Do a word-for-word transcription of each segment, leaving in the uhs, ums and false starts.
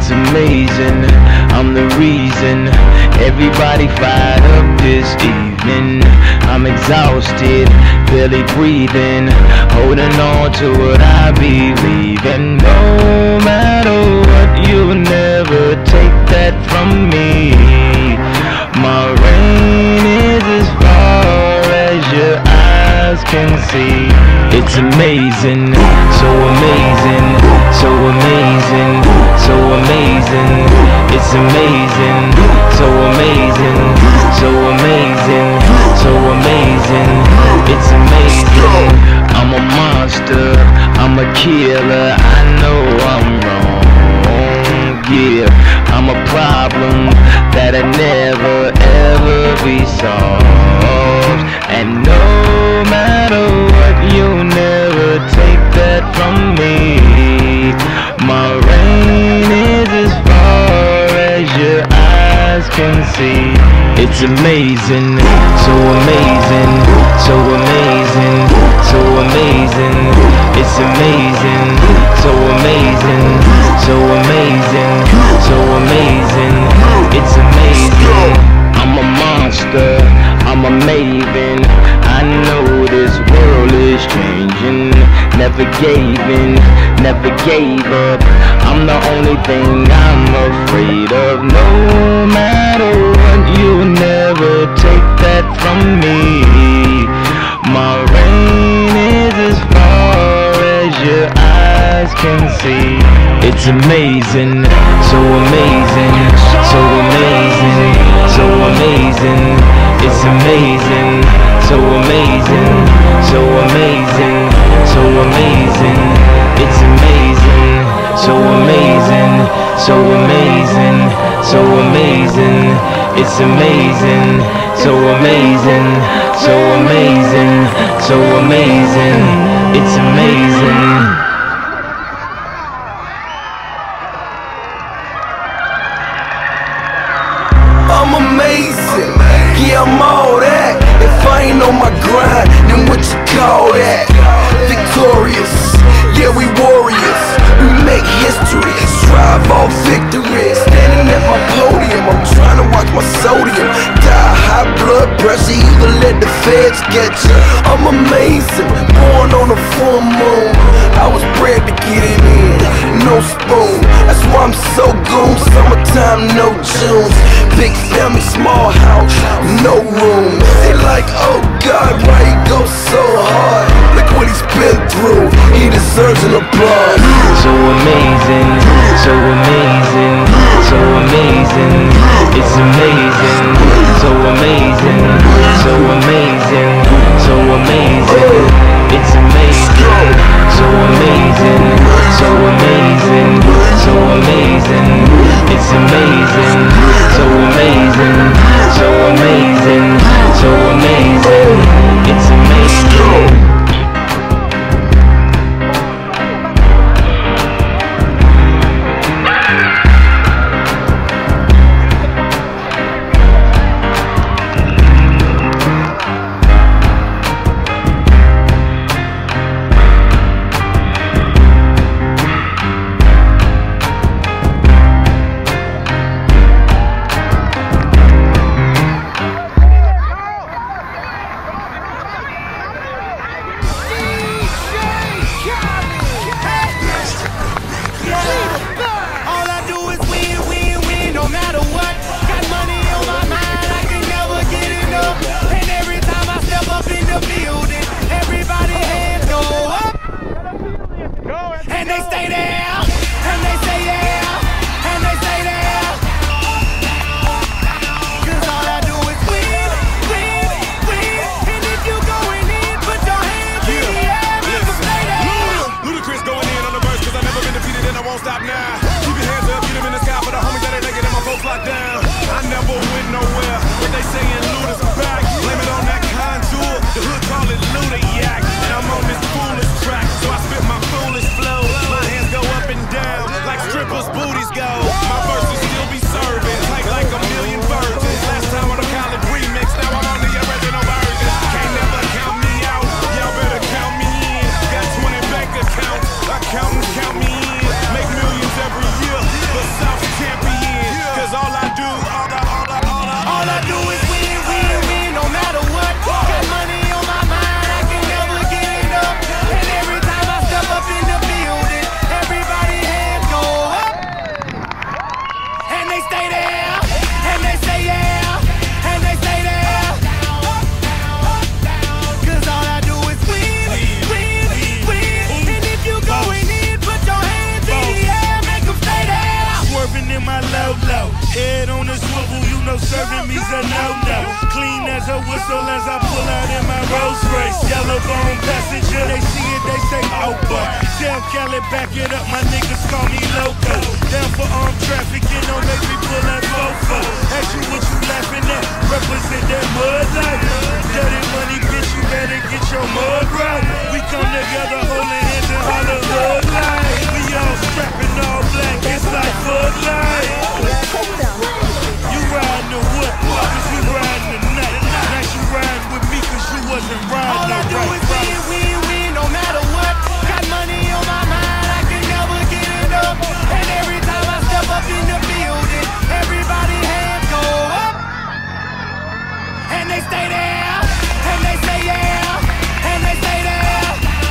It's amazing, I'm the reason everybody fired up this evening. I'm exhausted, barely breathing, holding on to what I believe in. No matter what, you'll never take that from me. My reign is as far as your eyes can see. It's amazing, so amazing, so amazing, so amazing. It's amazing, so amazing, so amazing, so amazing. It's amazing. I'm a monster, I'm a killer. I know I'm wrong, yeah. I'm a problem that'll never ever be solved. And no matter what, you'll never take that from me. My reign is as far as your eyes can see. It's amazing, so amazing, so amazing, so amazing. It's amazing, so amazing, so amazing, so amazing. It's amazing. I'm a monster, I'm a maven. I know this world is changing. Never gave in, never gave up. I'm the only thing I'm afraid of. No matter what, you'll never take that from me. My reign is as far as your eyes can see. It's amazing, so amazing, so amazing, so amazing. It's amazing, so amazing, so amazing, so amazing. It's amazing, so amazing, so amazing, so amazing. It's amazing, so amazing, so amazing, so amazing. It's amazing. I'm amazing, yeah, I'm all that. If I ain't on my grind, then what you call that? Victorious, yeah, we warriors. We make history, strive for victory. Standing at my podium, I'm trying to watch my sodium. Die high blood pressure, either let the feds get you. I'm amazing, born on a full moon. I was bred to get it in, no spoon. That's why I'm so goon, summertime, no June. Big family, small house, no room. They like, oh God, why he go so hard? Look what he's been through, he deserves an applause. So amazing, so amazing, so amazing. It's amazing, so amazing, so amazing, so amazing. It's amazing, so amazing, so amazing, so amazing. It's amazing, so amazing, so amazing, so amazing. It's amazing. phone passenger, they see it, they say, oh boy. Tell Cali, back it up, my niggas call me loco. Down for armed trafficking, don't make me pull that fofo. Ask you what you laughing at, represent that mud life. Dirty money, bitch, you better get your mud right. We come together, holding hands and holler hood life. We all strapping all black, it's like Bud Light. You riding the what? Cause we riding the night. Now you riding with me cause you wasn't riding. All I do is win, win, win, no matter what. Got money on my mind, I can never get enough. And every time I step up in the building, everybody hands go up. And they stay there, and they say yeah, and they stay there.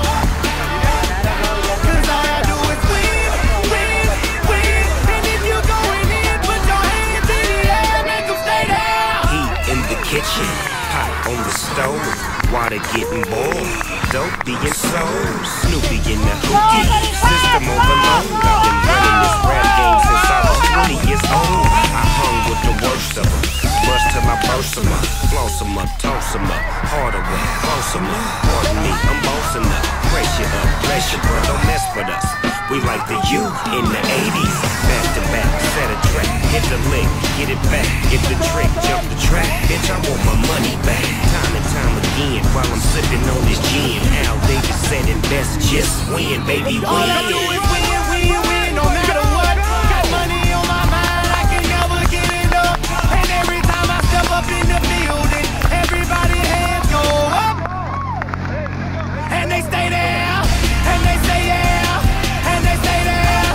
Cause all I do is win, win, win. And if you going in, put your hands in the air, make them stay there. Heat in the kitchen, pot on the stove, water getting boiled, dope being sold, Snoopy in the hookie, system overload. I've been running this rap game since I was twenty years old. I hung with the worst of them, bust till I burst them up, floss them up, toss them up, harder way, close them up. Pardon me, I'm bossing up, pressure up, pressure, bro, don't mess with us. We like the U in the eighties, back to back, set a track, hit the lick, get it back, get the trick, jump the track, bitch, I want my money back, time and time again, while I'm sipping on this gin. Al Davis said invest, just win, baby, win. All I do is win, win, win, no matter what. Got money on my mind, I can never get enough. And every time I step up in the building, everybody hands go up. And they stay there, and they say yeah, and they stay there.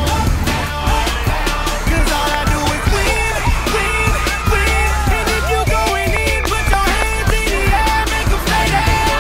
Cause all I do is win, win, win. And if you going in, put your hands in the air, make them stay there.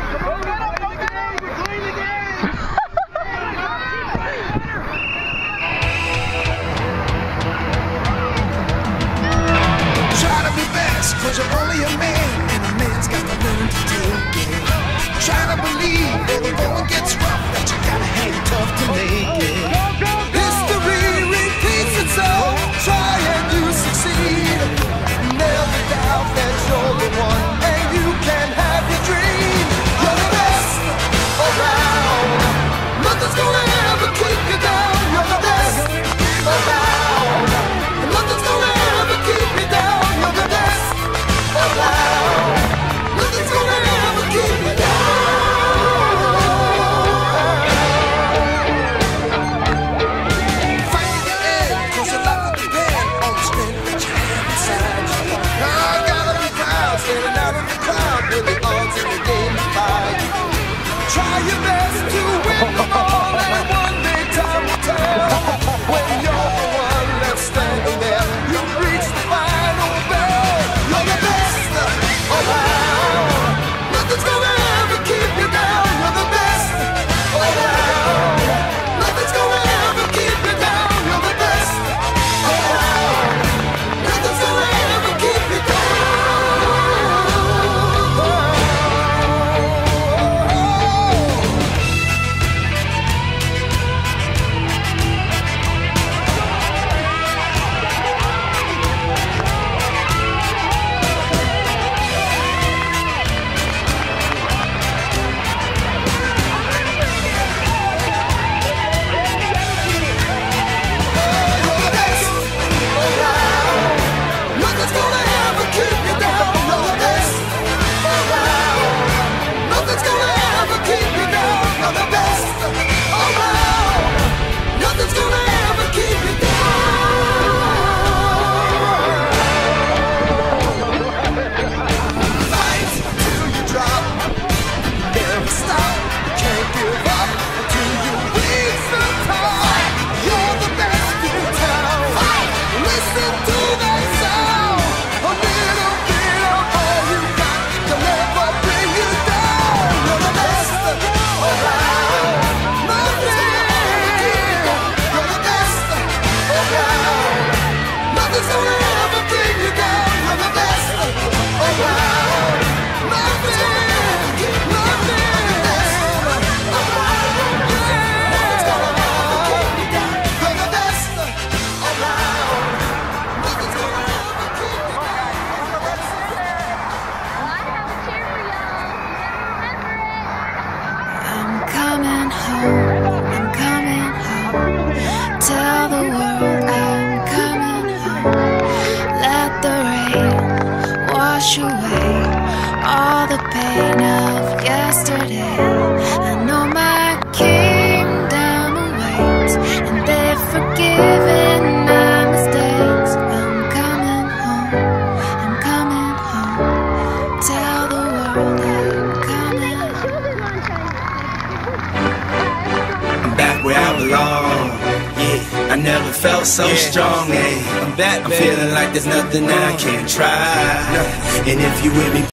Try to be best, cause you're only a man, and a man's got to learn to take it. Try to believe that the going gets rough, that you gotta hang tough to make it. History repeats itself, try and you succeed. Never doubt that you're the one, and you can have your dream. You're the best around, nothing's gonna ever keep you down. You're the best around, and nothing's gonna ever keep me down. You're the best around, nothing's gonna ever keep me down. I'm back where I belong. Yeah, I never felt so yeah. strong. Yeah. I'm back, I'm feeling like there's nothing I can't try. And if you with me